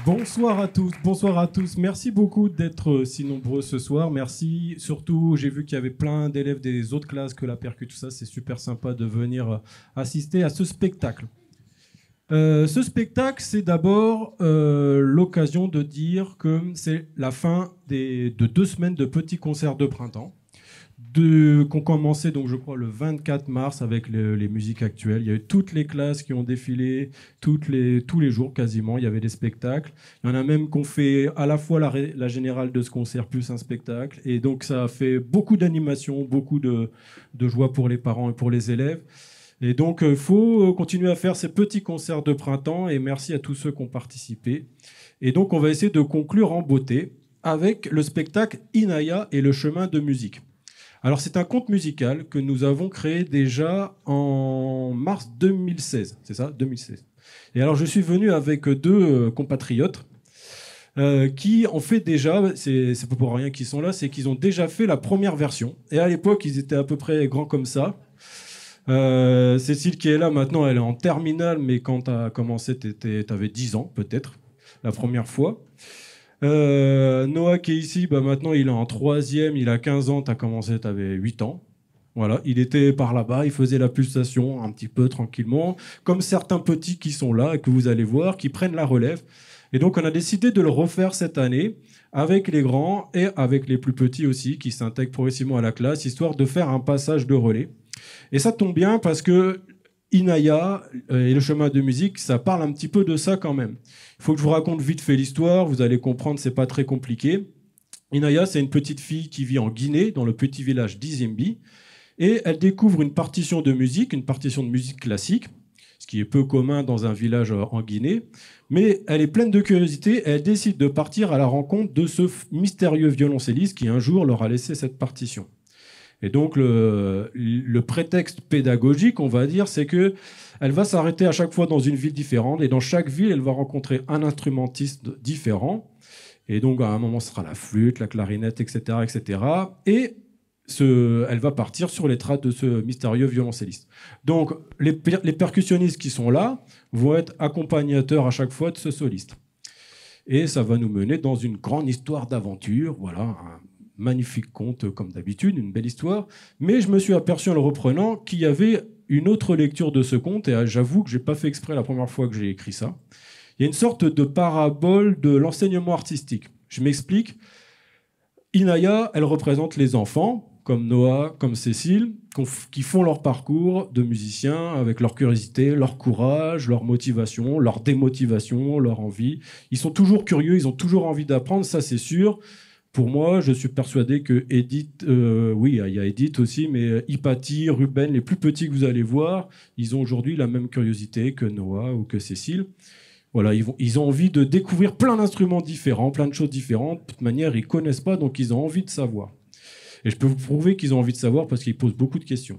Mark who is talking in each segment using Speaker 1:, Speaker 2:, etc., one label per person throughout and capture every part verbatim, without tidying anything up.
Speaker 1: Bonsoir à tous, bonsoir à tous. Merci beaucoup d'être si nombreux ce soir. Merci. Surtout, j'ai vu qu'il y avait plein d'élèves des autres classes que la percu, tout ça. C'est super sympa de venir assister à ce spectacle. Euh, ce spectacle, c'est d'abord euh, l'occasion de dire que c'est la fin des, de deux semaines de petits concerts de printemps. De, qu'on commençait donc je crois le vingt-quatre mars avec le, les musiques actuelles. Il y a eu toutes les classes qui ont défilé toutes les, tous les jours quasiment, il y avait des spectacles. Il y en a même qu'on fait à la fois la, la générale de ce concert plus un spectacle, et donc ça a fait beaucoup d'animation, beaucoup de, de joie pour les parents et pour les élèves. Et donc il faut continuer à faire ces petits concerts de printemps, et merci à tous ceux qui ont participé. Et donc on va essayer de conclure en beauté avec le spectacle Inaya et le chemin de musique. Alors, c'est un conte musical que nous avons créé déjà en mars deux mille seize. C'est ça, deux mille seize. Et alors, je suis venu avec deux compatriotes euh, qui ont fait déjà, c'est, c'est pas pour rien qu'ils sont là, c'est qu'ils ont déjà fait la première version. Et à l'époque, ils étaient à peu près grands comme ça. Euh, Cécile qui est là maintenant, elle est en terminale, mais quand tu as commencé, tu avais dix ans peut-être, la première fois. Euh, Noah qui est ici, bah maintenant il est en troisième, il a quinze ans, tu as commencé, tu avais huit ans. Voilà, il était par là-bas, il faisait la pulsation un petit peu tranquillement, comme certains petits qui sont là et que vous allez voir, qui prennent la relève. Et donc on a décidé de le refaire cette année avec les grands et avec les plus petits aussi, qui s'intègrent progressivement à la classe, histoire de faire un passage de relais. Et ça tombe bien parce que Inaya et le chemin de musique, ça parle un petit peu de ça quand même. Il faut que je vous raconte vite fait l'histoire, vous allez comprendre, c'est pas très compliqué. Inaya, c'est une petite fille qui vit en Guinée, dans le petit village d'Izimbi, et elle découvre une partition de musique, une partition de musique classique, ce qui est peu commun dans un village en Guinée, mais elle est pleine de curiosité et elle décide de partir à la rencontre de ce mystérieux violoncelliste qui un jour leur a laissé cette partition. Et donc, le, le prétexte pédagogique, on va dire, c'est que elle va s'arrêter à chaque fois dans une ville différente. Et dans chaque ville, elle va rencontrer un instrumentiste différent. Et donc, à un moment, ce sera la flûte, la clarinette, et cetera, et cetera. Et ce, elle va partir sur les traces de ce mystérieux violoncelliste. Donc, les, per les percussionnistes qui sont là vont être accompagnateurs à chaque fois de ce soliste. Et ça va nous mener dans une grande histoire d'aventure. Voilà, un magnifique conte, comme d'habitude, une belle histoire. Mais je me suis aperçu en le reprenant qu'il y avait une autre lecture de ce conte, et j'avoue que je n'ai pas fait exprès la première fois que j'ai écrit ça. Il y a une sorte de parabole de l'enseignement artistique. Je m'explique. Inaya, elle représente les enfants, comme Noah, comme Cécile, qui font leur parcours de musiciens avec leur curiosité, leur courage, leur motivation, leur démotivation, leur envie. Ils sont toujours curieux, ils ont toujours envie d'apprendre, ça c'est sûr. Pour moi, je suis persuadé que Edith, euh, oui, il y a Edith aussi, mais Hypatie, Ruben, les plus petits que vous allez voir, ils ont aujourd'hui la même curiosité que Noah ou que Cécile. Voilà, ils, vont, ils ont envie de découvrir plein d'instruments différents, plein de choses différentes. De toute manière, ils ne connaissent pas, donc ils ont envie de savoir. Et je peux vous prouver qu'ils ont envie de savoir parce qu'ils posent beaucoup de questions.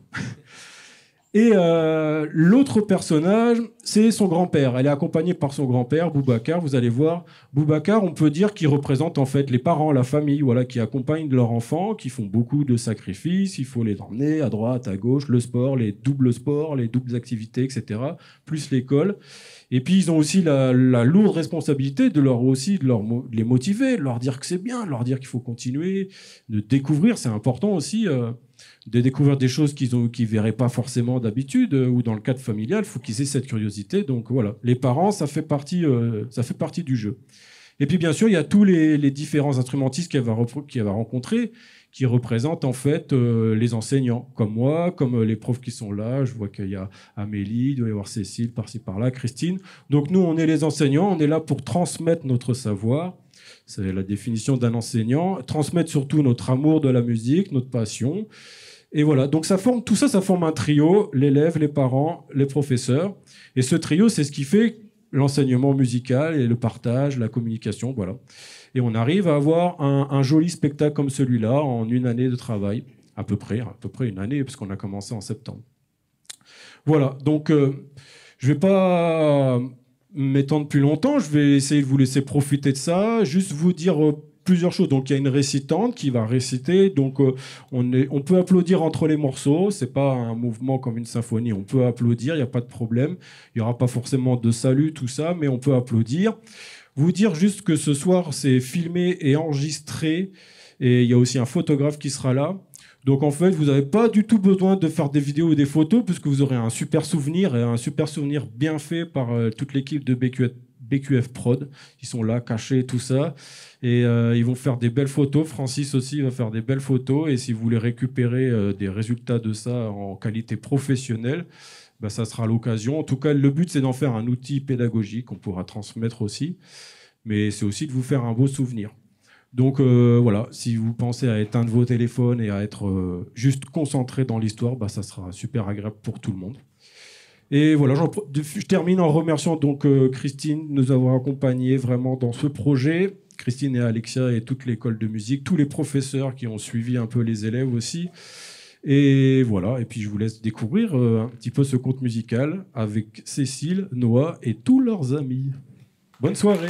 Speaker 1: Et euh, l'autre personnage, c'est son grand-père. Elle est accompagnée par son grand-père, Boubacar. Vous allez voir, Boubacar, on peut dire qu'il représente en fait les parents, la famille, voilà, qui accompagnent leurs enfants, qui font beaucoup de sacrifices. Il faut les emmener à droite, à gauche, le sport, les doubles sports, les doubles activités, et cetera, plus l'école. Et puis, ils ont aussi la, la lourde responsabilité de leur aussi de, leur, de les motiver, de leur dire que c'est bien, de leur dire qu'il faut continuer, de découvrir. C'est important aussi euh, de découvrir des choses qu'ils ne qu'ils verraient pas forcément d'habitude, euh, ou dans le cadre familial, il faut qu'ils aient cette curiosité. Donc voilà, les parents, ça fait partie, euh, ça fait partie du jeu. Et puis, bien sûr, il y a tous les, les différents instrumentistes qu'elle va, qu'elle va rencontrer, qui représentent en fait euh, les enseignants, comme moi, comme euh, les profs qui sont là. Je vois qu'il y a Amélie, il doit y avoir Cécile, par-ci, par-là, Christine. Donc nous, on est les enseignants, on est là pour transmettre notre savoir. C'est la définition d'un enseignant. Transmettre surtout notre amour de la musique, notre passion. Et voilà, donc ça forme, tout ça, ça forme un trio, l'élève, les parents, les professeurs. Et ce trio, c'est ce qui fait l'enseignement musical et le partage, la communication, voilà. Et on arrive à avoir un, un joli spectacle comme celui-là en une année de travail, à peu près, à peu près une année, parce qu'on a commencé en septembre. Voilà, donc euh, je ne vais pas m'étendre plus longtemps, je vais essayer de vous laisser profiter de ça, juste vous dire euh, plusieurs choses. Donc il y a une récitante qui va réciter, donc euh, on, est, on peut applaudir entre les morceaux, c'est pas un mouvement comme une symphonie, on peut applaudir, il n'y a pas de problème, il n'y aura pas forcément de salut, tout ça, mais on peut applaudir. Vous dire juste que ce soir, c'est filmé et enregistré. Et il y a aussi un photographe qui sera là. Donc en fait, vous n'avez pas du tout besoin de faire des vidéos ou des photos, puisque vous aurez un super souvenir, et un super souvenir bien fait par euh, toute l'équipe de B Q F, B Q F Prod. Ils sont là, cachés, tout ça. Et euh, ils vont faire des belles photos. Francis aussi va faire des belles photos. Et si vous voulez récupérer euh, des résultats de ça en qualité professionnelle, bah, ça sera l'occasion. En tout cas, le but, c'est d'en faire un outil pédagogique qu'on pourra transmettre aussi. Mais c'est aussi de vous faire un beau souvenir. Donc euh, voilà, si vous pensez à éteindre vos téléphones et à être euh, juste concentré dans l'histoire, bah, ça sera super agréable pour tout le monde. Et voilà, je termine en remerciant donc euh, Christine de nous avoir accompagnés vraiment dans ce projet. Christine et Alexia et toute l'école de musique, tous les professeurs qui ont suivi un peu les élèves aussi. Et voilà, et puis je vous laisse découvrir euh, un petit peu ce conte musical avec Cécile, Noah et tous leurs amis. Bonne soirée.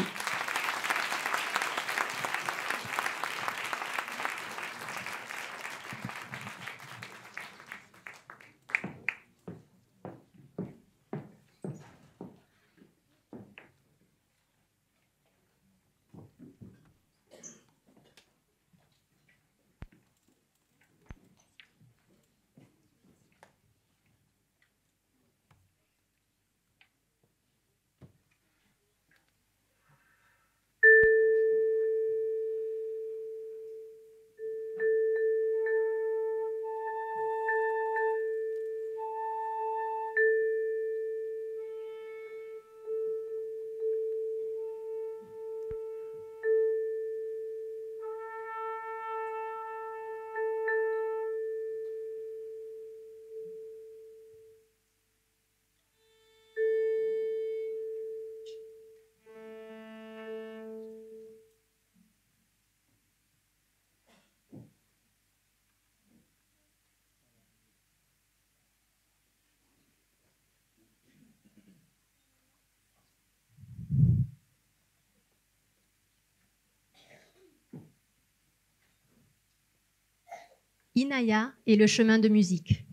Speaker 2: Inaya et le chemin de musique.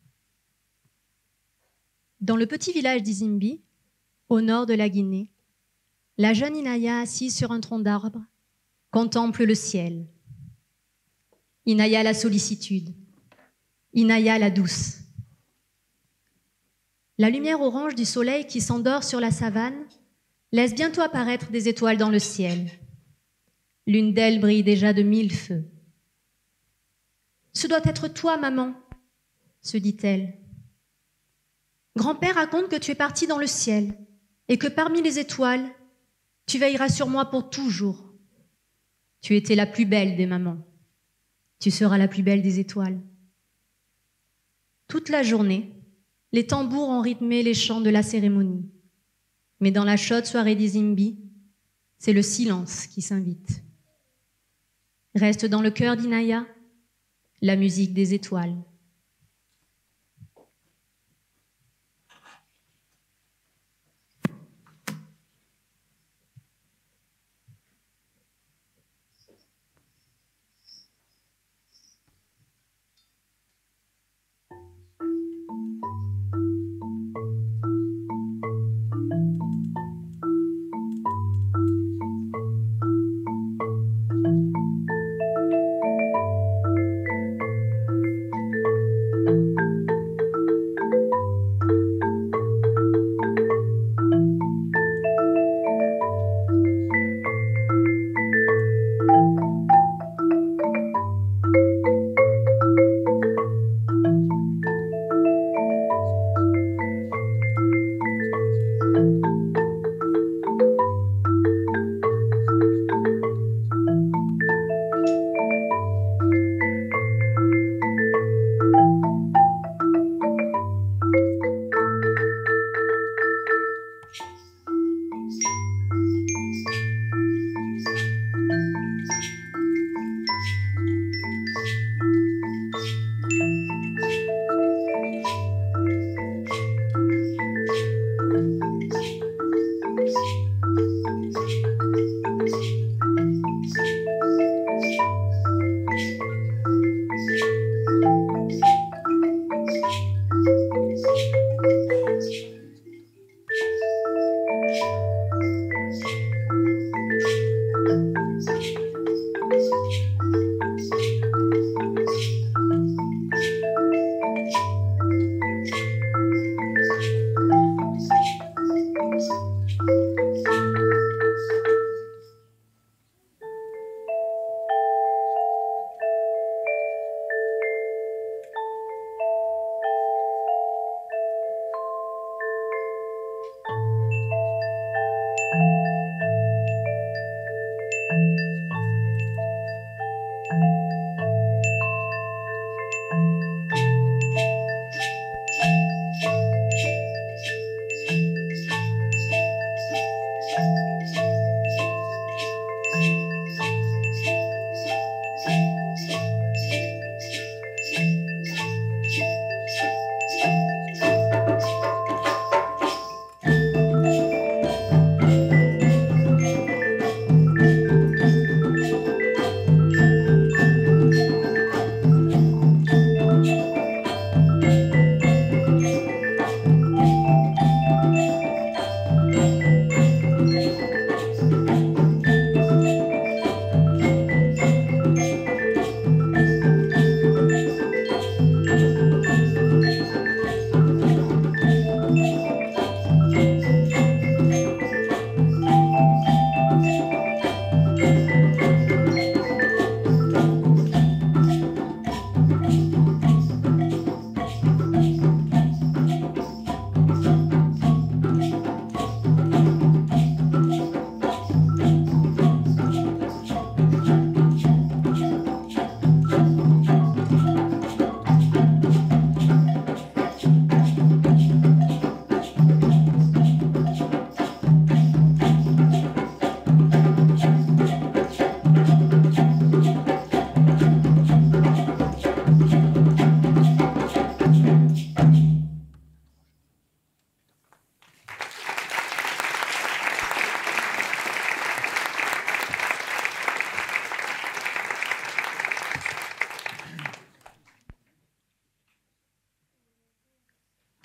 Speaker 2: Dans le petit village d'Izimbi, au nord de la Guinée, la jeune Inaya, assise sur un tronc d'arbre, contemple le ciel. Inaya la sollicitude, Inaya la douce. La lumière orange du soleil qui s'endort sur la savane laisse bientôt apparaître des étoiles dans le ciel. L'une d'elles brille déjà de mille feux. « Ce doit être toi, maman, » se dit-elle. « Grand-père raconte que tu es partie dans le ciel et que parmi les étoiles, tu veilleras sur moi pour toujours. Tu étais la plus belle des mamans. Tu seras la plus belle des étoiles. » Toute la journée, les tambours ont rythmé les chants de la cérémonie. Mais dans la chaude soirée d'Izimbi, c'est le silence qui s'invite. Reste dans le cœur d'Inaya la musique des étoiles.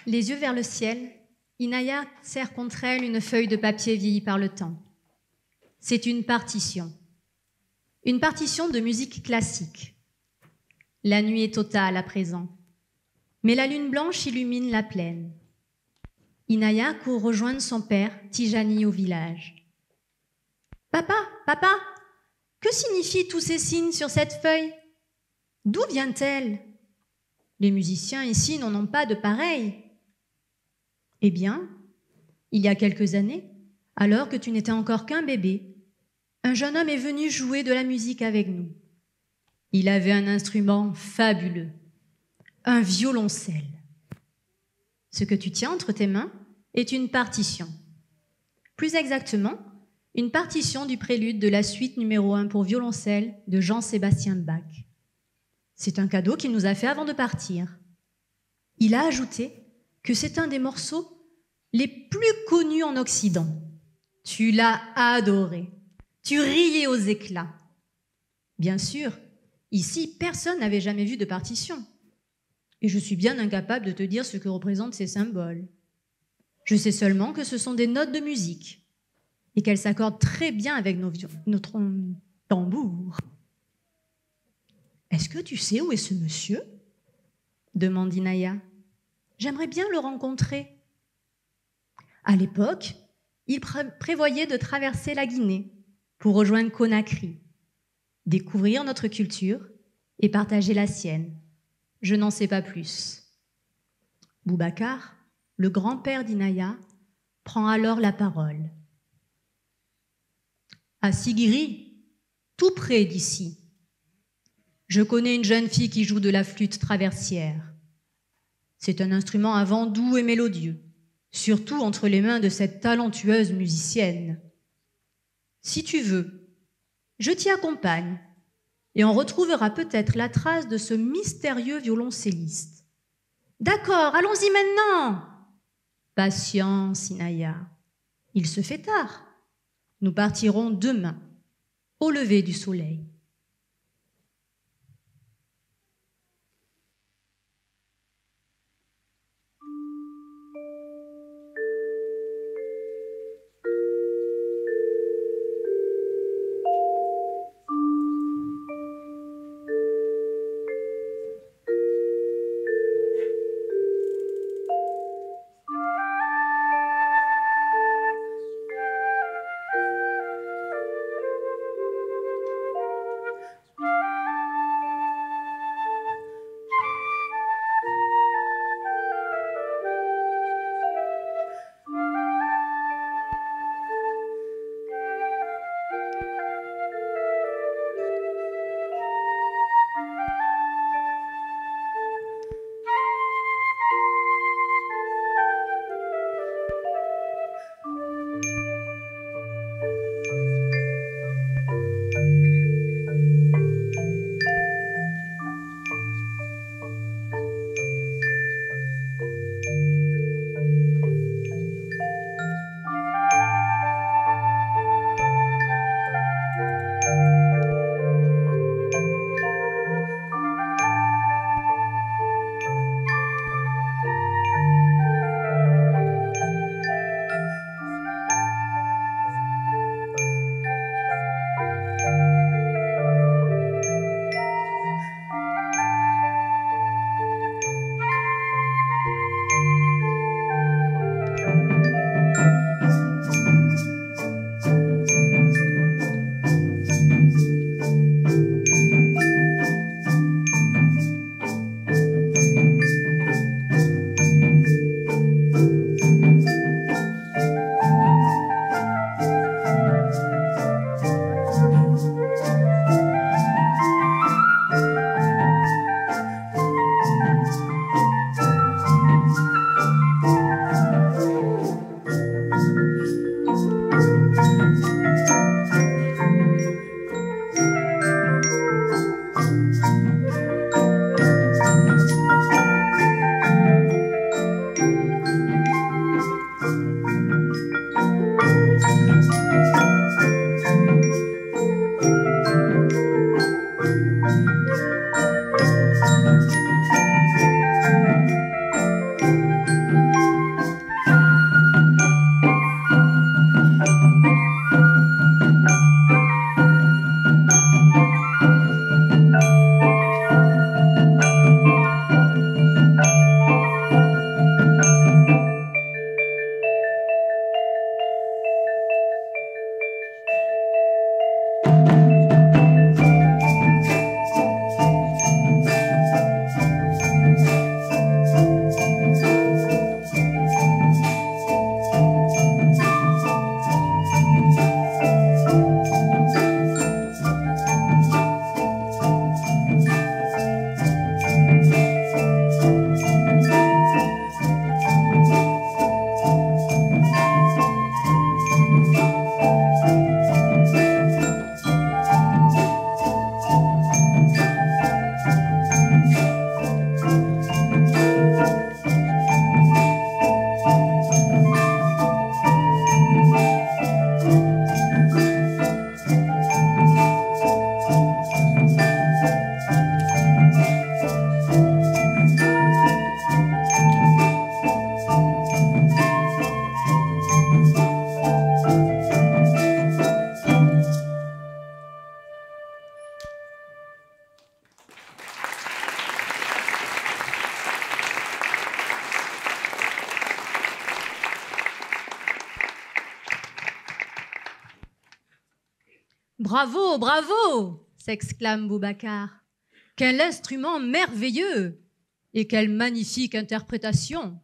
Speaker 2: Les yeux vers le ciel, Inaya serre contre elle une feuille de papier vieillie par le temps. C'est une partition. Une partition de musique classique. La nuit est totale à présent, mais la lune blanche illumine la plaine. Inaya court rejoindre son père, Tijani, au village. « Papa, papa, que signifient tous ces signes sur cette feuille? D'où vient-elle? Les musiciens ici n'en ont pas de pareil. » Eh bien, il y a quelques années, alors que tu n'étais encore qu'un bébé, un jeune homme est venu jouer de la musique avec nous. Il avait un instrument fabuleux, un violoncelle. Ce que tu tiens entre tes mains est une partition. Plus exactement, une partition du prélude de la suite numéro un pour violoncelle de Jean-Sébastien Bach. C'est un cadeau qu'il nous a fait avant de partir. Il a ajouté que c'est un des morceaux les plus connus en Occident. Tu l'as adoré. Tu riais aux éclats. Bien sûr, ici, personne n'avait jamais vu de partition. Et je suis bien incapable de te dire ce que représentent ces symboles. Je sais seulement que ce sont des notes de musique et qu'elles s'accordent très bien avec nos, notre tambour. « Est-ce que tu sais où est ce monsieur ?» demande Inaya. « J'aimerais bien le rencontrer. » À l'époque, il pré- prévoyait de traverser la Guinée pour rejoindre Conakry, découvrir notre culture et partager la sienne. Je n'en sais pas plus. Boubacar, le grand-père d'Inaya, prend alors la parole. À Sigiri, tout près d'ici, je connais une jeune fille qui joue de la flûte traversière. C'est un instrument à vent doux et mélodieux, surtout entre les mains de cette talentueuse musicienne. Si tu veux, je t'y accompagne et on retrouvera peut-être la trace de ce mystérieux violoncelliste. D'accord, allons-y maintenant. Patience, Inaya. Il se fait tard. Nous partirons demain, au lever du soleil. Bravo, bravo, s'exclame Boubacar. Quel instrument merveilleux et quelle magnifique interprétation.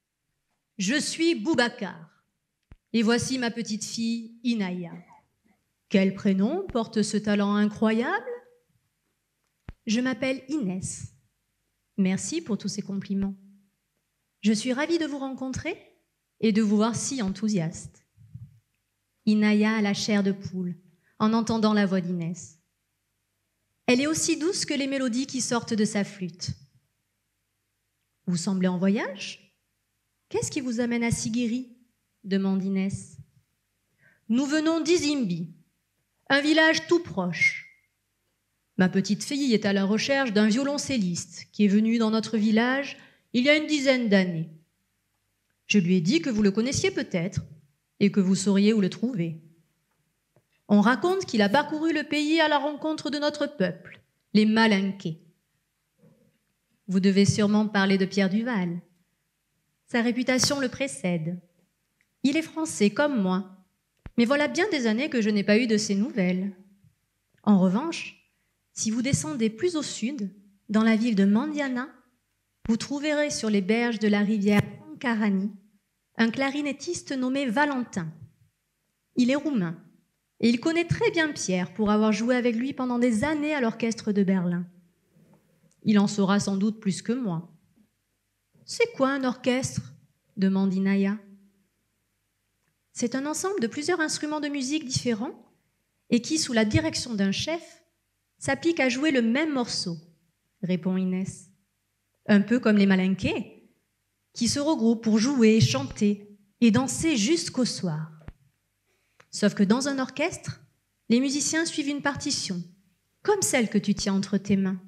Speaker 2: Je suis Boubacar et voici ma petite fille Inaya. Quel prénom porte ce talent incroyable? Je m'appelle Inès. Merci pour tous ces compliments. Je suis ravie de vous rencontrer et de vous voir si enthousiaste. Inaya a la chair de poule en entendant la voix d'Inès. Elle est aussi douce que les mélodies qui sortent de sa flûte. Vous semblez en voyage? Qu'est-ce qui vous amène à Siguiri? Demande Inès. Nous venons d'Izimbi, un village tout proche. Ma petite fille est à la recherche d'un violoncelliste qui est venu dans notre village il y a une dizaine d'années. Je lui ai dit que vous le connaissiez peut-être et que vous sauriez où le trouver. On raconte qu'il a parcouru le pays à la rencontre de notre peuple, les Malinqués. Vous devez sûrement parler de Pierre Duval. Sa réputation le précède. Il est français comme moi, mais voilà bien des années que je n'ai pas eu de ses nouvelles. En revanche, si vous descendez plus au sud, dans la ville de Mandiana, vous trouverez sur les berges de la rivière Ankarani un clarinettiste nommé Valentin. Il est roumain et il connaît très bien Pierre pour avoir joué avec lui pendant des années à l'orchestre de Berlin. Il en saura sans doute plus que moi. C'est quoi un orchestre? Demande Inaya. C'est un ensemble de plusieurs instruments de musique différents et qui, sous la direction d'un chef, s'applique à jouer le même morceau, répond Inès. Un peu comme les Malinqués, qui se regroupent pour jouer, chanter et danser jusqu'au soir. Sauf que dans un orchestre, les musiciens suivent une partition, comme celle que tu tiens entre tes mains.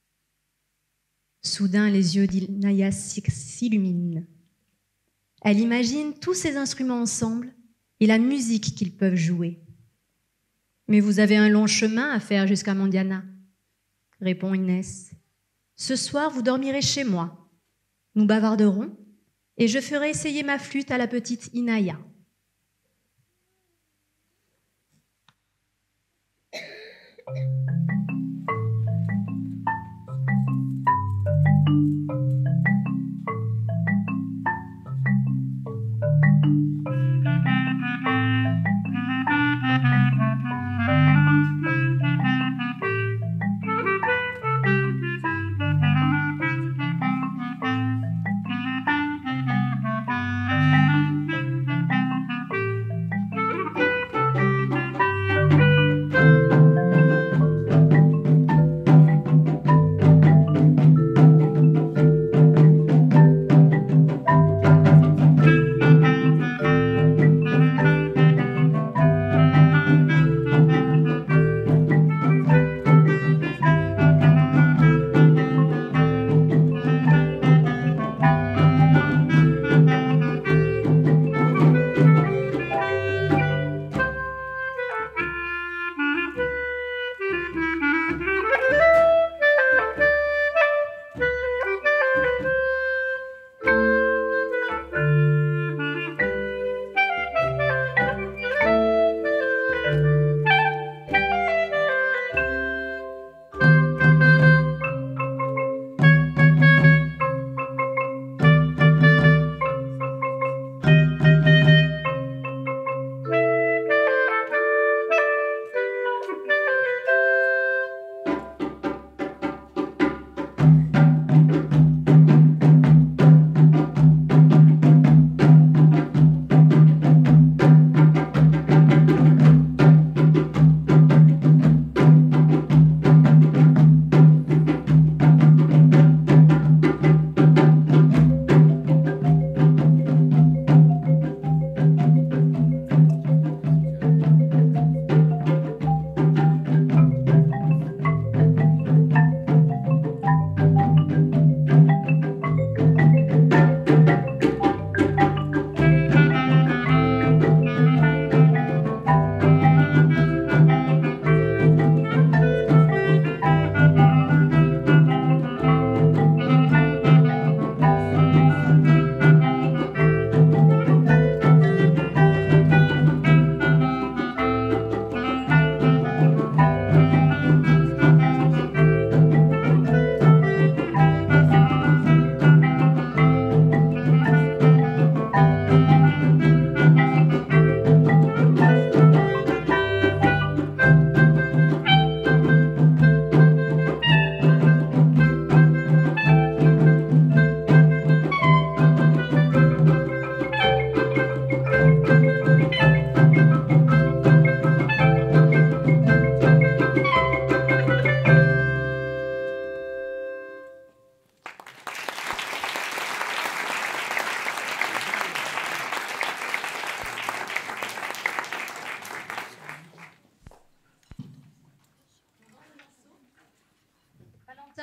Speaker 2: Soudain, les yeux d'Inaya s'illuminent. Elle imagine tous ces instruments ensemble et la musique qu'ils peuvent jouer. Mais vous avez un long chemin à faire jusqu'à Mandiana, répond Inès. Ce soir, vous dormirez chez moi. Nous bavarderons et je ferai essayer ma flûte à la petite Inaya.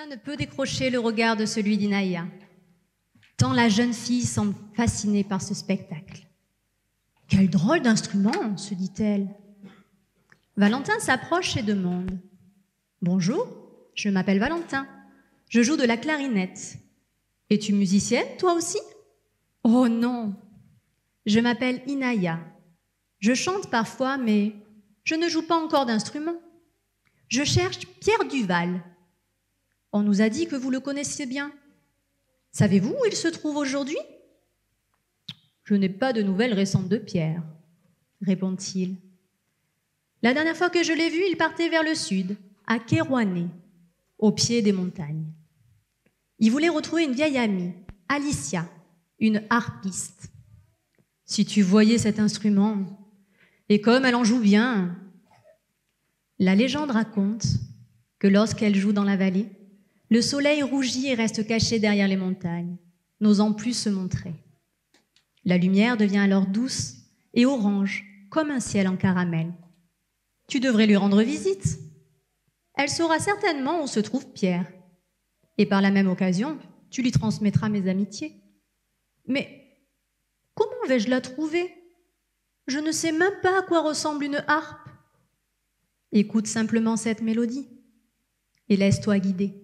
Speaker 2: Valentin ne peut décrocher le regard de celui d'Inaya, tant la jeune fille semble fascinée par ce spectacle. « Quel drôle d'instrument !» se dit-elle. Valentin s'approche et demande « Bonjour, je m'appelle Valentin. Je joue de la clarinette. Es-tu musicienne, toi aussi ?»« Oh non, je m'appelle Inaya. Je chante parfois, mais je ne joue pas encore d'instrument. Je cherche Pierre Duval. On nous a dit que vous le connaissiez bien. Savez-vous où il se trouve aujourd'hui ? » ?»« Je n'ai pas de nouvelles récentes de Pierre, » répond-il. « La dernière fois que je l'ai vu, il partait vers le sud, à Kérouané, au pied des montagnes. Il voulait retrouver une vieille amie, Alicia, une harpiste. Si tu voyais cet instrument, et comme elle en joue bien. » La légende raconte que lorsqu'elle joue dans la vallée, le soleil rougit et reste caché derrière les montagnes, n'osant plus se montrer. La lumière devient alors douce et orange, comme un ciel en caramel. Tu devrais lui rendre visite. Elle saura certainement où se trouve Pierre. Et par la même occasion, tu lui transmettras mes amitiés. Mais comment vais-je la trouver ? Je ne sais même pas à quoi ressemble une harpe. Écoute simplement cette mélodie et laisse-toi guider.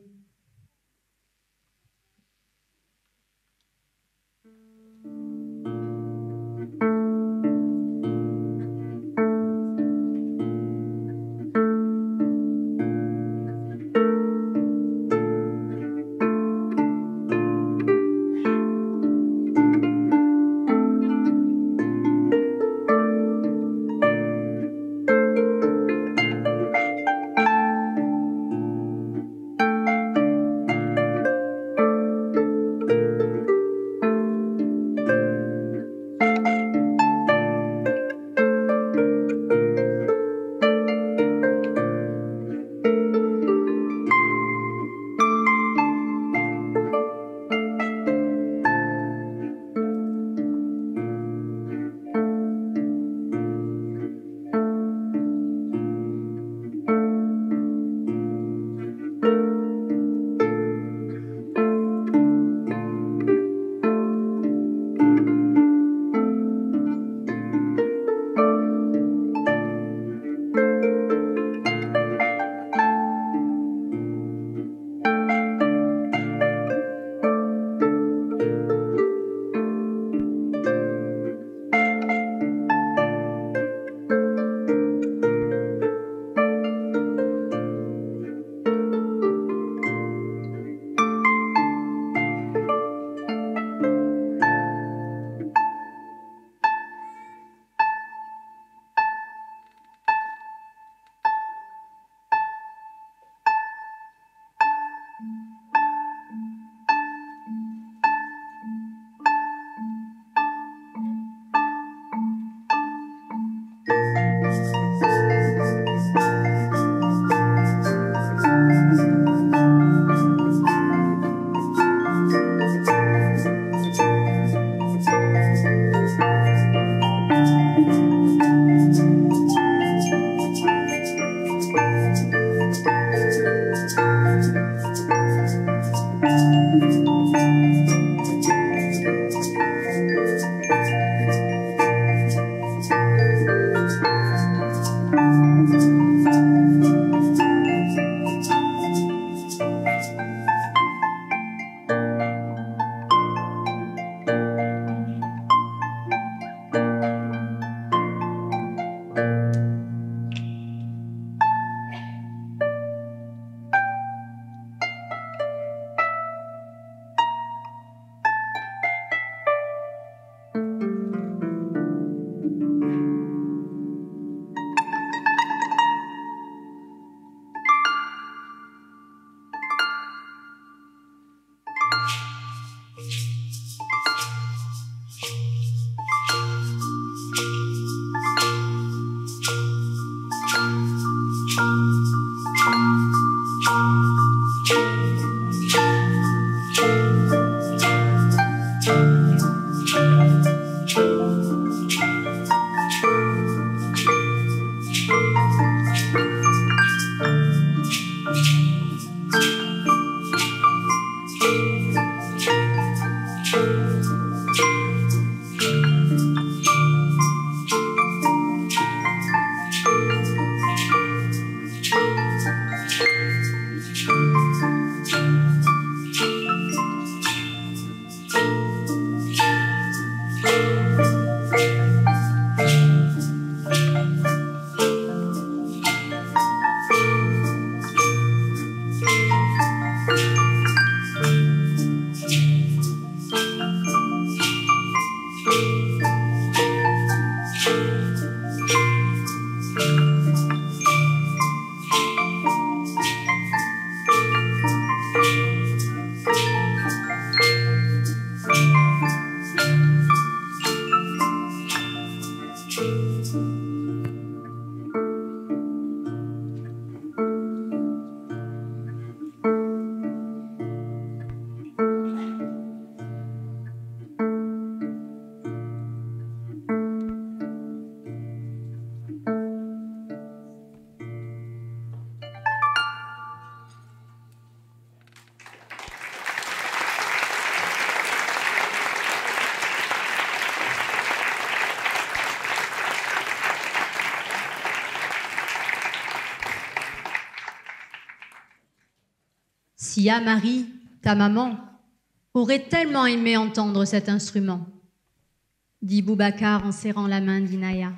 Speaker 2: Sia Marie, ta maman, aurait tellement aimé entendre cet instrument, dit Boubacar en serrant la main d'Inaya.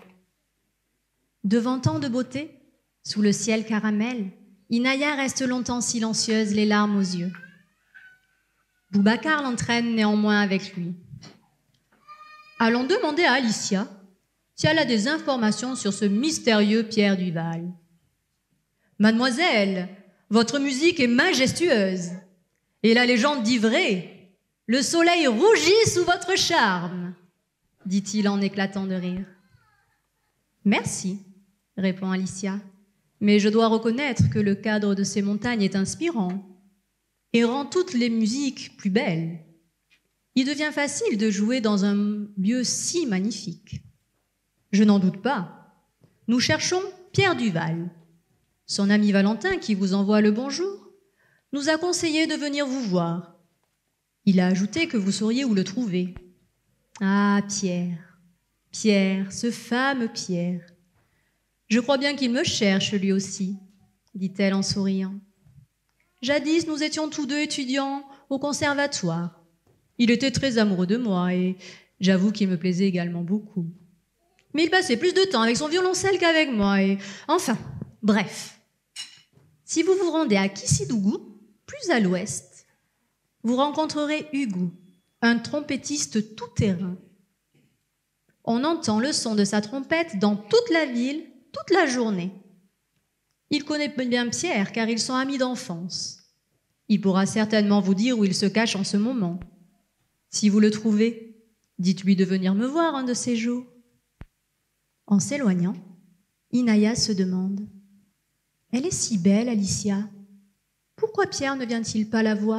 Speaker 2: Devant tant de beauté, sous le ciel caramel, Inaya reste longtemps silencieuse, les larmes aux yeux. Boubacar l'entraîne néanmoins avec lui. Allons demander à Alicia si elle a des informations sur ce mystérieux Pierre Duval. Mademoiselle, votre musique est majestueuse, et la légende dit vrai. Le soleil rougit sous votre charme, dit-il en éclatant de rire. Merci, répond Alicia, mais je dois reconnaître que le cadre de ces montagnes est inspirant et rend toutes les musiques plus belles. Il devient facile de jouer dans un lieu si magnifique. Je n'en doute pas. Nous cherchons Pierre Duval. Son ami Valentin, qui vous envoie le bonjour, nous a conseillé de venir vous voir. Il a ajouté que vous sauriez où le trouver. Ah, Pierre, Pierre, ce fameux Pierre. Je crois bien qu'il me cherche lui aussi, dit-elle en souriant. Jadis, nous étions tous deux étudiants au conservatoire. Il était très amoureux de moi et j'avoue qu'il me plaisait également beaucoup. Mais il passait plus de temps avec son violoncelle qu'avec moi et... Enfin, bref. Si vous vous rendez à Kissidougou, plus à l'ouest, vous rencontrerez Hugo, un trompettiste tout-terrain. On entend le son de sa trompette dans toute la ville, toute la journée. Il connaît bien Pierre car ils sont amis d'enfance. Il pourra certainement vous dire où il se cache en ce moment. Si vous le trouvez, dites-lui de venir me voir un de ces jours. En s'éloignant, Inaya se demande « Elle est si belle, Alicia. Pourquoi Pierre ne vient-il pas la voir ?»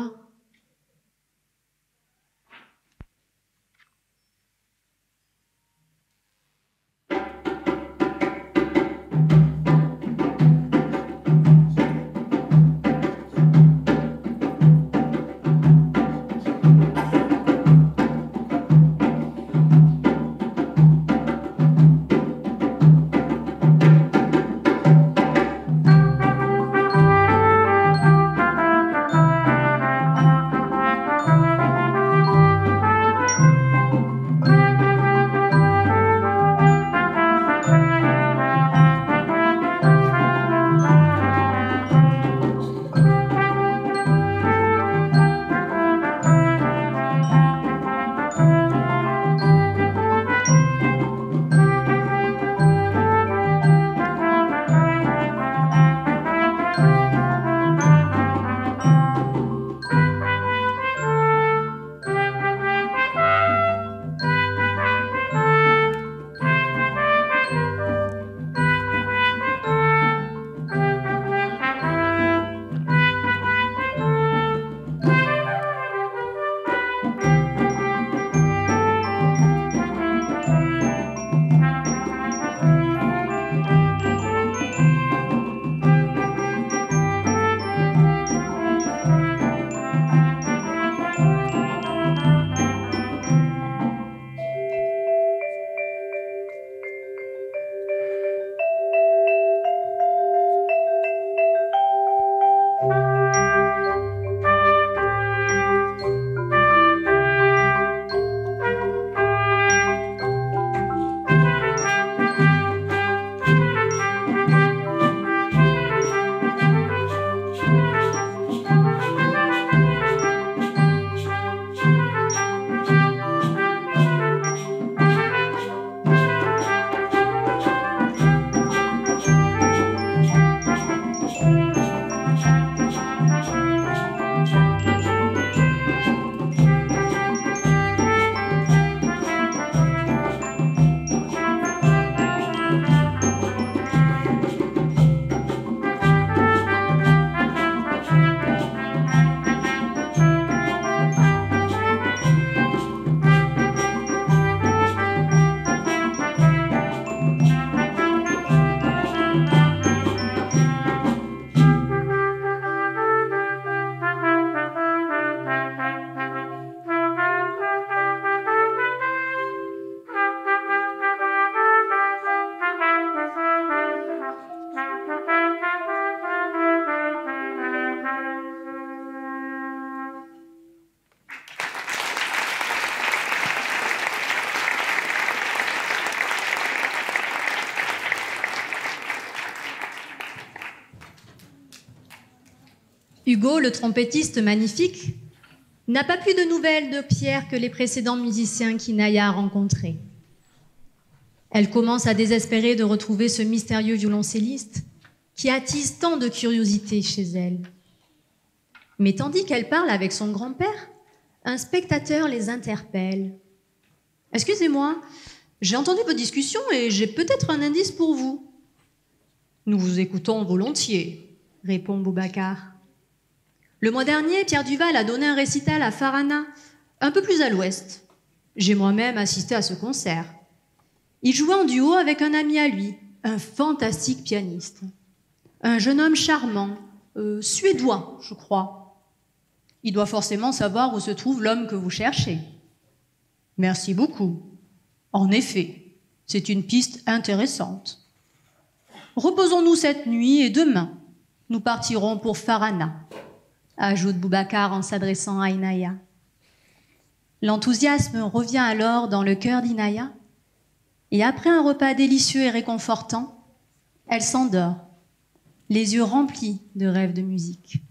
Speaker 2: Hugo, le trompettiste magnifique, n'a pas plus de nouvelles de Pierre que les précédents musiciens qu'Inaya a rencontrés. Elle commence à désespérer de retrouver ce mystérieux violoncelliste qui attise tant de curiosité chez elle. Mais tandis qu'elle parle avec son grand-père, un spectateur les interpelle. « Excusez-moi, j'ai entendu vos discussions et j'ai peut-être un indice pour vous. »« Nous vous écoutons volontiers, » répond Boubacar. Le mois dernier, Pierre Duval a donné un récital à Farana, un peu plus à l'ouest. J'ai moi-même assisté à ce concert. Il jouait en duo avec un ami à lui, un fantastique pianiste. Un jeune homme charmant, euh, suédois, je crois. Il doit forcément savoir où se trouve l'homme que vous cherchez. Merci beaucoup. En effet, c'est une piste intéressante. Reposons-nous cette nuit et demain, nous partirons pour Farana, ajoute Boubacar en s'adressant à Inaya. L'enthousiasme revient alors dans le cœur d'Inaya, et après un repas délicieux et réconfortant, elle s'endort, les yeux remplis de rêves de musique.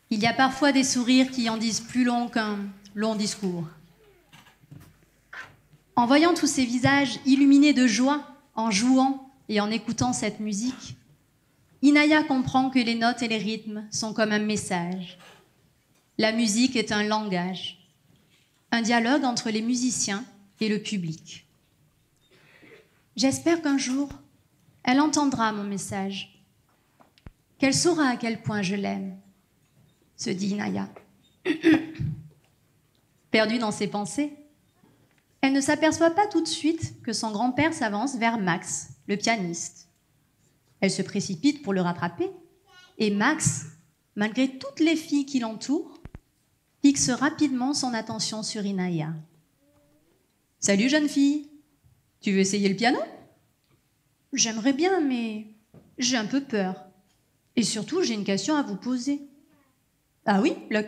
Speaker 3: Il y a parfois des sourires qui en disent plus long qu'un long discours. En voyant tous ces visages illuminés de joie, en jouant et en écoutant cette musique, Inaya comprend que les notes et les rythmes sont comme un message. La musique est un langage, un dialogue entre les musiciens et le public. J'espère qu'un jour, elle entendra mon message, qu'elle saura à quel point je l'aime, se dit Inaya. Perdue dans ses pensées, elle ne s'aperçoit pas tout de suite que son grand-père s'avance vers Max, le pianiste. Elle se précipite pour le rattraper, et Max, malgré toutes les filles qui l'entourent, fixe rapidement son attention sur Inaya. « Salut jeune fille, tu veux essayer le piano ?»« J'aimerais bien, mais j'ai un peu peur. Et surtout, j'ai une question à vous poser. »« Ah oui, laquelle ?»«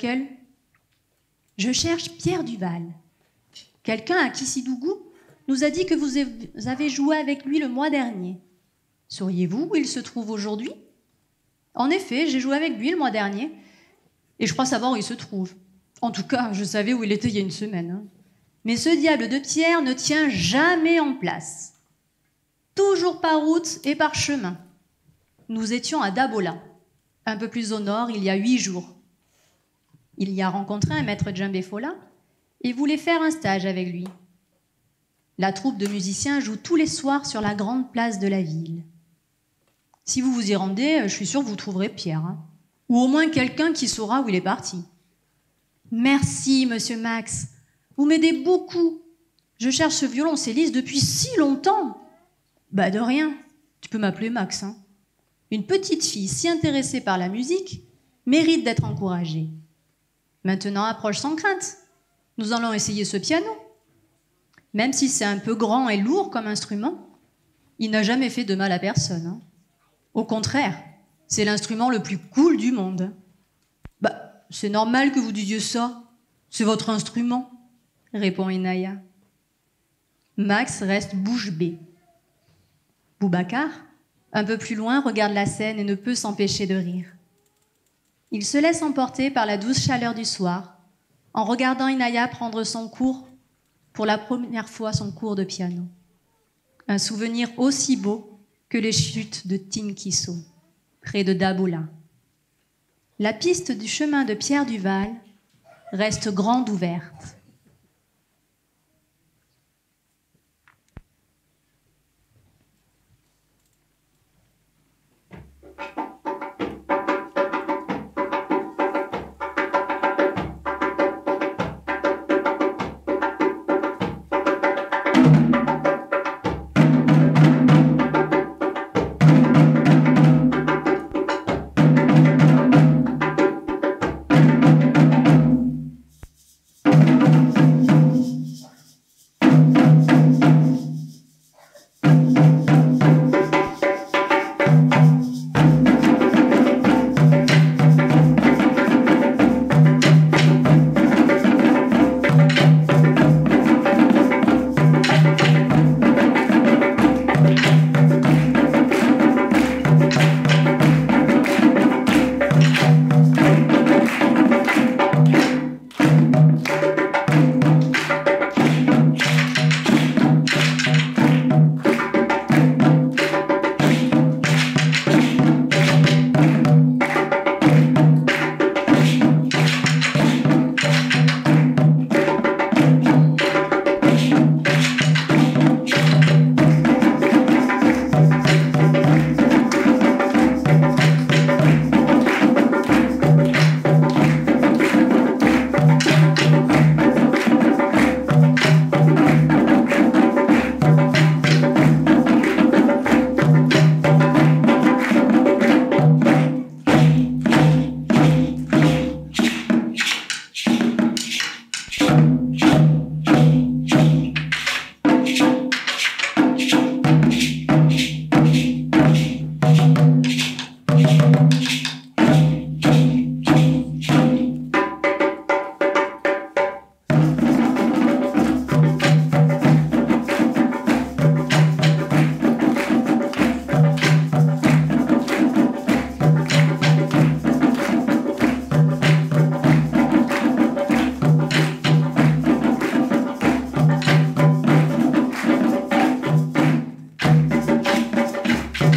Speaker 3: Je cherche Pierre Duval. Quelqu'un à Kissidougou nous a dit que vous avez joué avec lui le mois dernier. Sauriez-vous où il se trouve aujourd'hui ? En effet, j'ai joué avec lui le mois dernier, et je crois savoir où il se trouve. En tout cas, je savais où il était il y a une semaine. Hein. Mais ce diable de Pierre ne tient jamais en place. Toujours par route et par chemin. Nous étions à Dabola, un peu plus au nord, il y a huit jours. Il y a rencontré un maître djembé fola et voulait faire un stage avec lui. La troupe de musiciens joue tous les soirs sur la grande place de la ville. Si vous vous y rendez, je suis sûre que vous trouverez Pierre. Hein. Ou au moins quelqu'un qui saura où il est parti. Merci, monsieur Max. Vous m'aidez beaucoup. Je cherche ce violoncelliste depuis si longtemps. Bah de rien. Tu peux m'appeler Max. Hein. Une petite fille si intéressée par la musique mérite d'être encouragée. Maintenant, approche sans crainte. Nous allons essayer ce piano. Même si c'est un peu grand et lourd comme instrument, il n'a jamais fait de mal à personne. Hein. Au contraire, c'est l'instrument le plus cool du monde. Bah, c'est normal que vous disiez ça. C'est votre instrument, répond Inaya. Max reste bouche bée. Boubacar, un peu plus loin, regarde la scène et ne peut s'empêcher de rire. Il se laisse emporter par la douce chaleur du soir, en regardant Inaya prendre son cours, pour la première fois son cours de piano. Un souvenir aussi beau que les chutes de Tinkiso, près de Dabola. La piste du chemin de Pierre Duval reste grande ouverte.
Speaker 4: Thank you.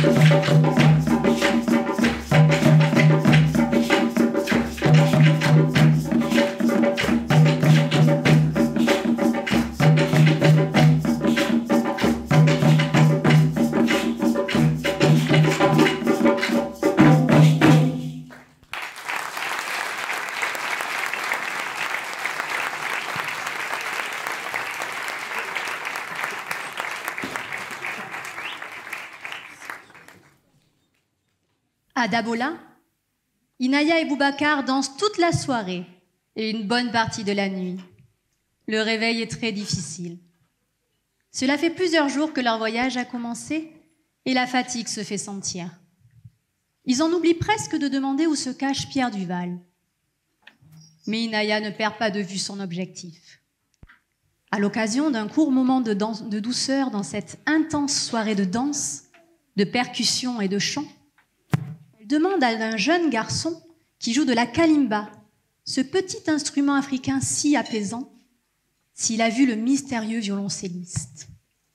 Speaker 3: À Dabola, Inaya et Boubacar dansent toute la soirée et une bonne partie de la nuit. Le réveil est très difficile. Cela fait plusieurs jours que leur voyage a commencé et la fatigue se fait sentir. Ils en oublient presque de demander où se cache Pierre Duval. Mais Inaya ne perd pas de vue son objectif. À l'occasion d'un court moment de, danse, de douceur dans cette intense soirée de danse, de percussion et de chant, elle demande à un jeune garçon qui joue de la kalimba, ce petit instrument africain si apaisant, s'il a vu le mystérieux violoncelliste.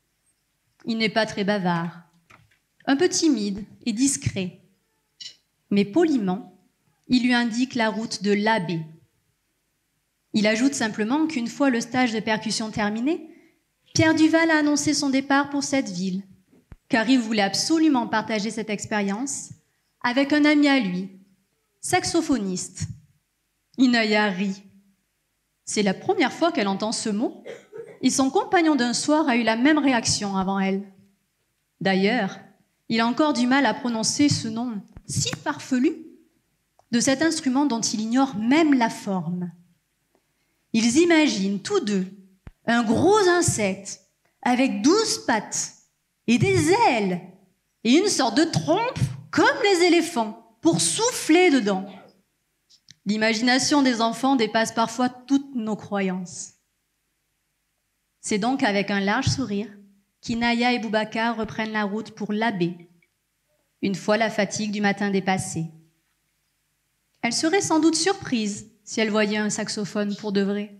Speaker 3: Il n'est pas très bavard, un peu timide et discret, mais poliment, il lui indique la route de l'abbé. Il ajoute simplement qu'une fois le stage de percussion terminé, Pierre Duval a annoncé son départ pour cette ville, car il voulait absolument partager cette expérience avec un ami à lui, saxophoniste. Inaya rit. C'est la première fois qu'elle entend ce mot, et son compagnon d'un soir a eu la même réaction avant elle. D'ailleurs, il a encore du mal à prononcer ce nom si farfelu de cet instrument dont il ignore même la forme. Ils imaginent tous deux un gros insecte avec douze pattes et des ailes et une sorte de trompe comme les éléphants pour souffler dedans. L'imagination des enfants dépasse parfois toutes nos croyances. C'est donc avec un large sourire qu'Inaya et Boubacar reprennent la route pour l'abbé, une fois la fatigue du matin dépassée. Elle serait sans doute surprise si elle voyait un saxophone pour de vrai.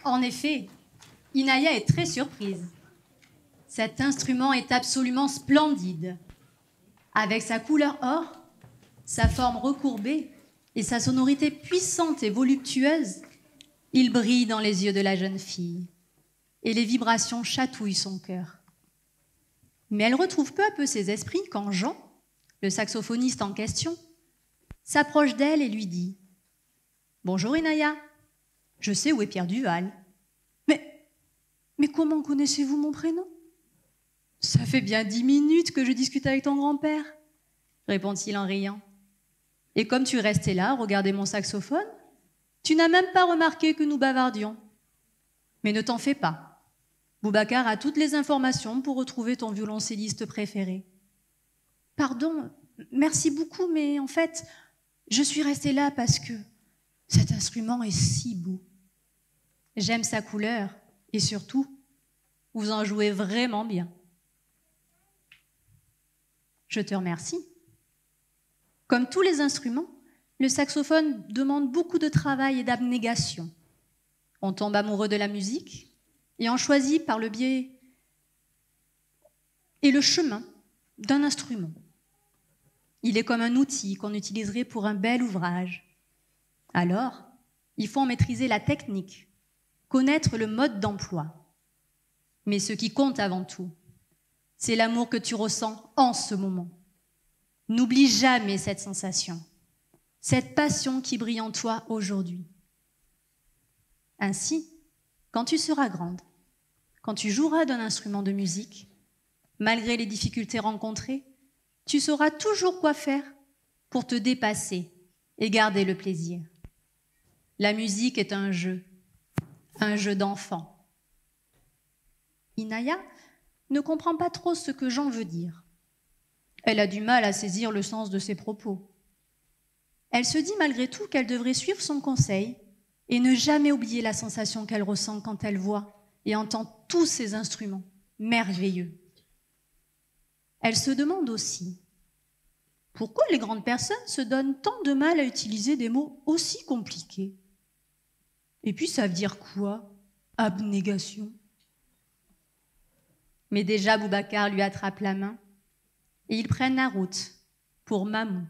Speaker 3: En effet, Inaya est très surprise. Cet instrument est absolument splendide. Avec sa couleur or, sa forme recourbée et sa sonorité puissante et voluptueuse, il brille dans les yeux de la jeune fille et les vibrations chatouillent son cœur. Mais elle retrouve peu à peu ses esprits quand Jean, le saxophoniste en question, s'approche d'elle et lui dit « Bonjour Inaya, je sais où est Pierre Duval. Mais, mais comment connaissez-vous mon prénom ? Ça fait bien dix minutes que je discute avec ton grand-père, répond-il en riant. Et comme tu restais là, regarder mon saxophone, tu n'as même pas remarqué que nous bavardions. Mais ne t'en fais pas. Boubacar a toutes les informations pour retrouver ton violoncelliste préféré. Pardon, merci beaucoup, mais en fait, je suis restée là parce que cet instrument est si beau. J'aime sa couleur et surtout, vous en jouez vraiment bien. Je te remercie. Comme tous les instruments, le saxophone demande beaucoup de travail et d'abnégation. On tombe amoureux de la musique et on choisit par le biais et le chemin d'un instrument. Il est comme un outil qu'on utiliserait pour un bel ouvrage. Alors, il faut en maîtriser la technique, connaître le mode d'emploi. Mais ce qui compte avant tout, c'est l'amour que tu ressens en ce moment. N'oublie jamais cette sensation, cette passion qui brille en toi aujourd'hui. Ainsi, quand tu seras grande, quand tu joueras d'un instrument de musique, malgré les difficultés rencontrées, tu sauras toujours quoi faire pour te dépasser et garder le plaisir. La musique est un jeu, un jeu d'enfant. Inaya ne comprend pas trop ce que Jean veut dire. Elle a du mal à saisir le sens de ses propos. Elle se dit malgré tout qu'elle devrait suivre son conseil et ne jamais oublier la sensation qu'elle ressent quand elle voit et entend tous ces instruments merveilleux. Elle se demande aussi pourquoi les grandes personnes se donnent tant de mal à utiliser des mots aussi compliqués. Et puis ça veut dire quoi ? Abnégation. Mais déjà Boubacar lui attrape la main et ils prennent la route pour Mamou.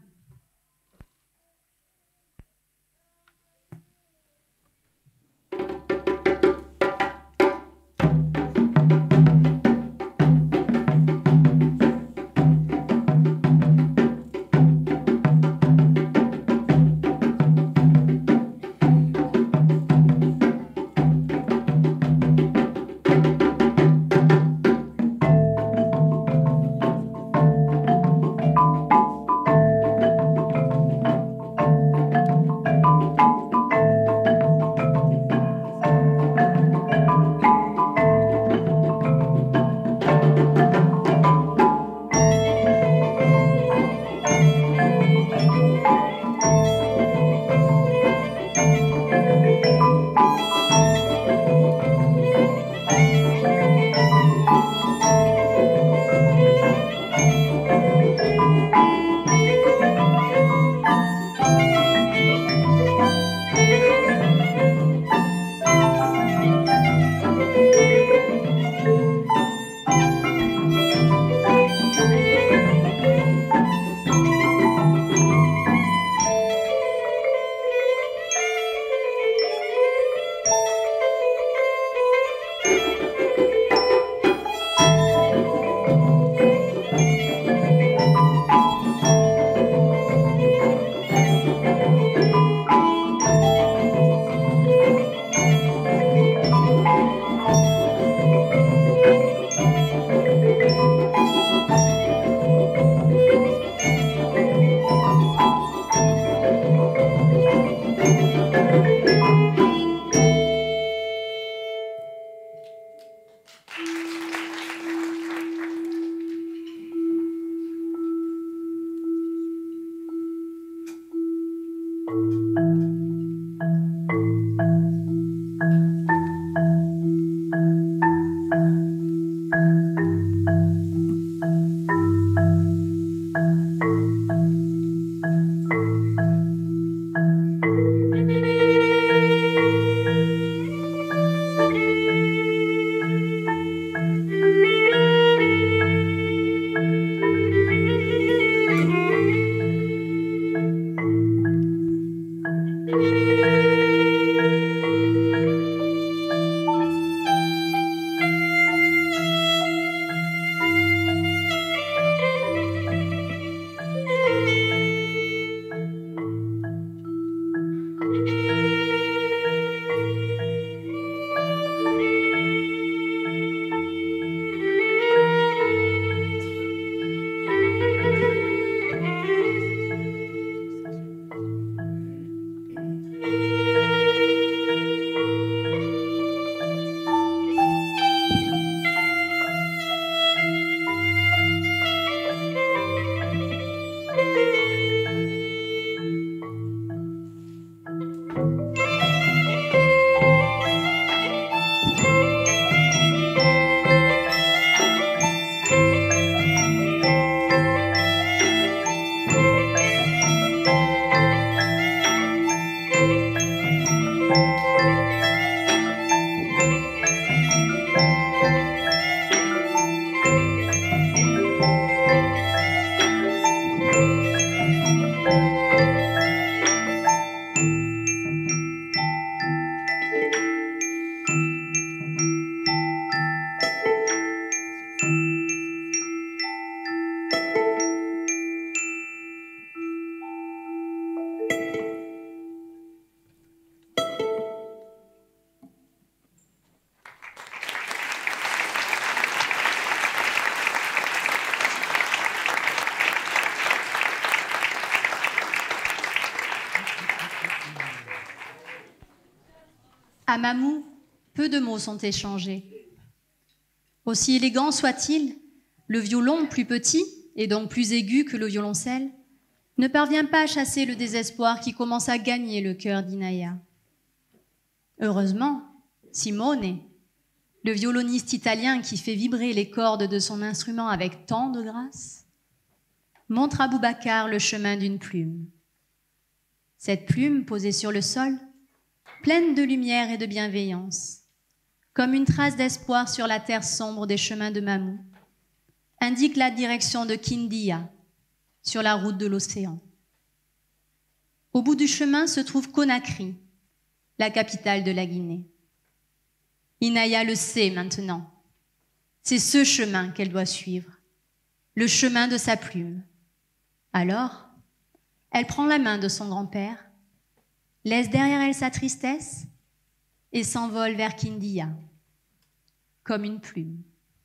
Speaker 3: À Mamou, peu de mots sont échangés. Aussi élégant soit-il, le violon plus petit et donc plus aigu que le violoncelle ne parvient pas à chasser le désespoir qui commence à gagner le cœur d'Inaya. Heureusement, Simone, le violoniste italien qui fait vibrer les cordes de son instrument avec tant de grâce, montre à Boubacar le chemin d'une plume. Cette plume posée sur le sol, pleine de lumière et de bienveillance, comme une trace d'espoir sur la terre sombre des chemins de Mamou, indique la direction de Kindia, sur la route de l'océan. Au bout du chemin se trouve Conakry, la capitale de la Guinée. Inaya le sait maintenant. C'est ce chemin qu'elle doit suivre, le chemin de sa plume. Alors, elle prend la main de son grand-père, laisse derrière elle sa tristesse et s'envole vers Kindia, comme une plume.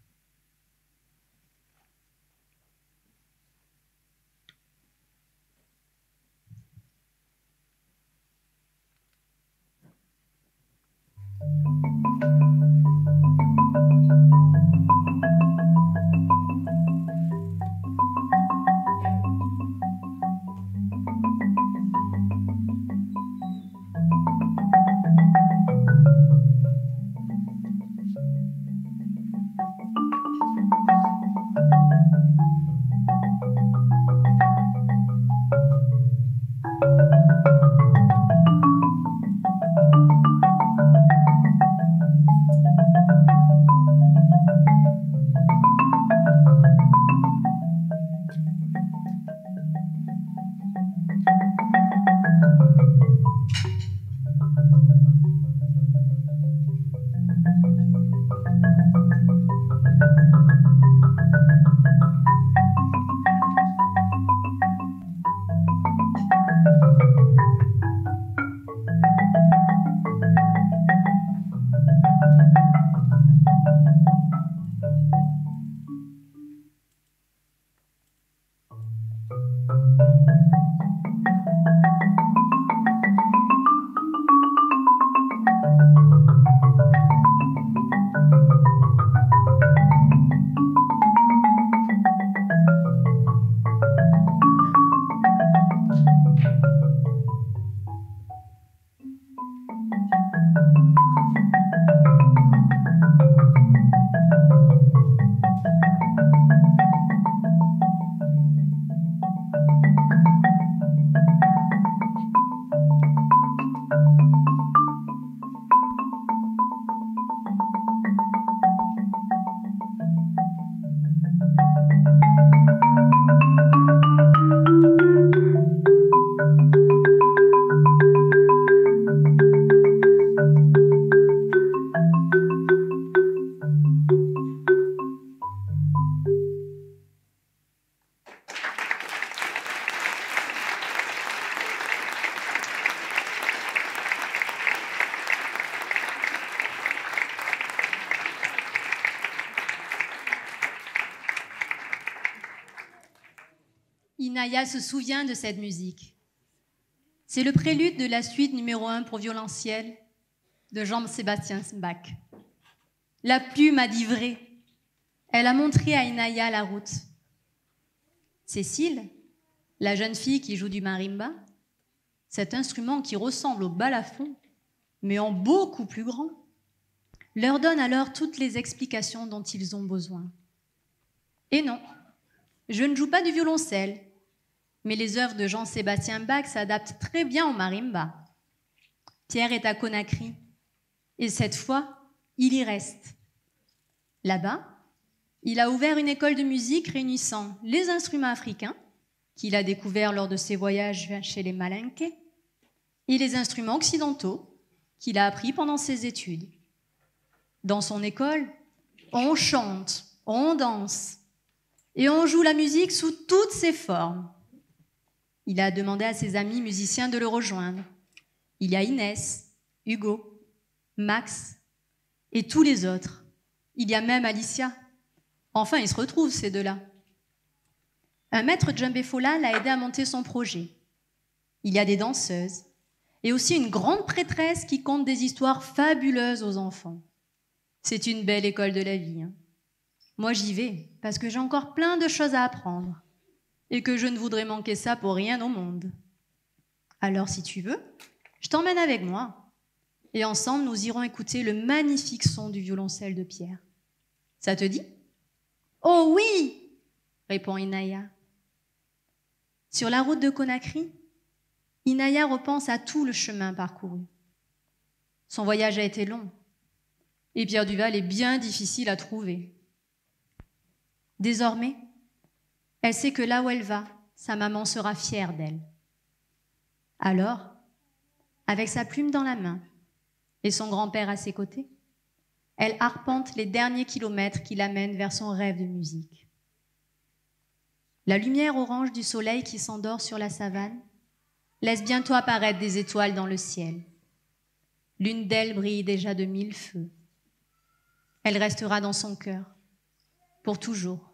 Speaker 3: Inaya se souvient de cette musique. C'est le prélude de la suite numéro un pour violonciel de Jean-Sébastien Bach. La plume a dit vrai. Elle a montré à Inaya la route. Cécile, la jeune fille qui joue du marimba, cet instrument qui ressemble au balafon, mais en beaucoup plus grand, leur donne alors toutes les explications dont ils ont besoin. Et non, je ne joue pas du violoncelle, mais les œuvres de Jean-Sébastien Bach s'adaptent très bien au marimba. Pierre est à Conakry, et cette fois, il y reste. Là-bas, il a ouvert une école de musique réunissant les instruments africains, qu'il a découverts lors de ses voyages chez les Malinké, et les instruments occidentaux, qu'il a appris pendant ses études. Dans son école, on chante, on danse, et on joue la musique sous toutes ses formes. Il a demandé à ses amis musiciens de le rejoindre. Il y a Inès, Hugo, Max et tous les autres. Il y a même Alicia. Enfin, ils se retrouvent, ces deux-là. Un maître djembé Fola l'a aidé à monter son projet. Il y a des danseuses et aussi une grande prêtresse qui conte des histoires fabuleuses aux enfants. C'est une belle école de la vie. Hein. Moi, j'y vais parce que j'ai encore plein de choses à apprendre et que je ne voudrais manquer ça pour rien au monde. Alors, si tu veux, je t'emmène avec moi et ensemble, nous irons écouter le magnifique son du violoncelle de Pierre. Ça te dit ? Oh oui ! Répond Inaya. Sur la route de Conakry, Inaya repense à tout le chemin parcouru. Son voyage a été long et Pierre Duval est bien difficile à trouver. Désormais, elle sait que là où elle va, sa maman sera fière d'elle. Alors, avec sa plume dans la main et son grand-père à ses côtés, elle arpente les derniers kilomètres qui l'amènent vers son rêve de musique. La lumière orange du soleil qui s'endort sur la savane laisse bientôt apparaître des étoiles dans le ciel. L'une d'elles brille déjà de mille feux. Elle restera dans son cœur, pour toujours.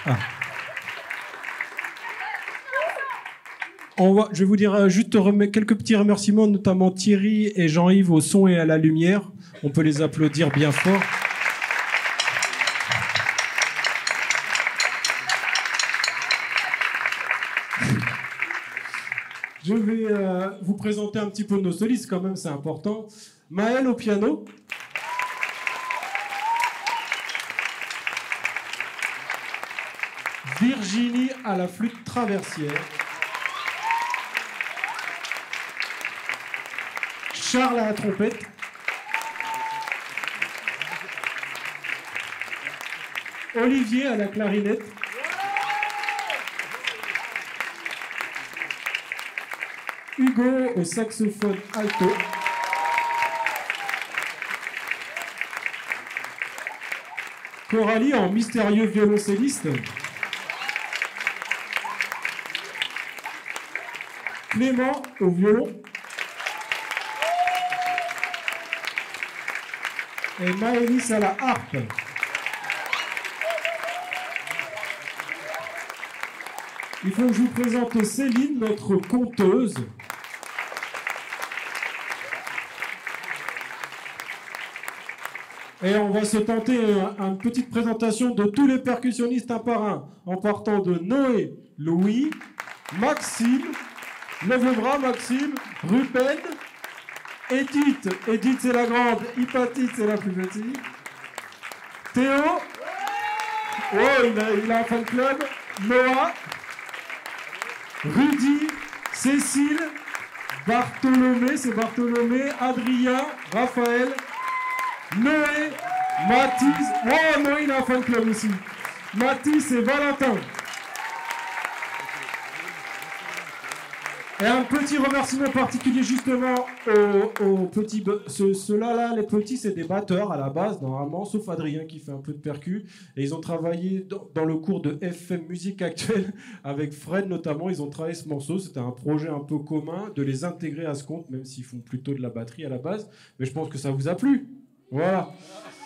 Speaker 1: Ah. On va, je vais vous dire euh, juste remet, quelques petits remerciements, notamment Thierry et Jean-Yves au son et à la lumière. On peut les applaudir bien fort. Je vais euh, vous présenter un petit peu nos solistes, quand même, c'est important. Maël au piano. Virginie à la flûte traversière. Charles à la trompette. Olivier à la clarinette. Hugo au saxophone alto. Coralie en mystérieux violoncelliste. Clément au violon. Et Maëlys à la harpe. Il faut que je vous présente Céline, notre conteuse. Et on va se tenter une, une petite présentation de tous les percussionnistes un par un, en partant de Noé, Louis, Maxime, Lève-le-bras, Maxime, Rupen, Edith, Edith c'est la grande, Hypatite c'est la plus petite, Théo, oh, il, a, il a un fan club, Noah, Rudy, Cécile, Bartholomé, c'est Bartholomé, Adrien, Raphaël, Noé, Mathis, oh Noé il a un fan club aussi, Mathis et Valentin. Et un petit remerciement particulier justement aux, aux petits, ce, ceux-là, là, les petits, c'est des batteurs à la base, normalement, sauf Adrien qui fait un peu de percu. Et ils ont travaillé dans, dans le cours de F M Musique Actuelle, avec Fred notamment, ils ont travaillé ce morceau. C'était un projet un peu commun de les intégrer à ce compte, même s'ils font plutôt de la batterie à la base. Mais je pense que ça vous a plu. Voilà.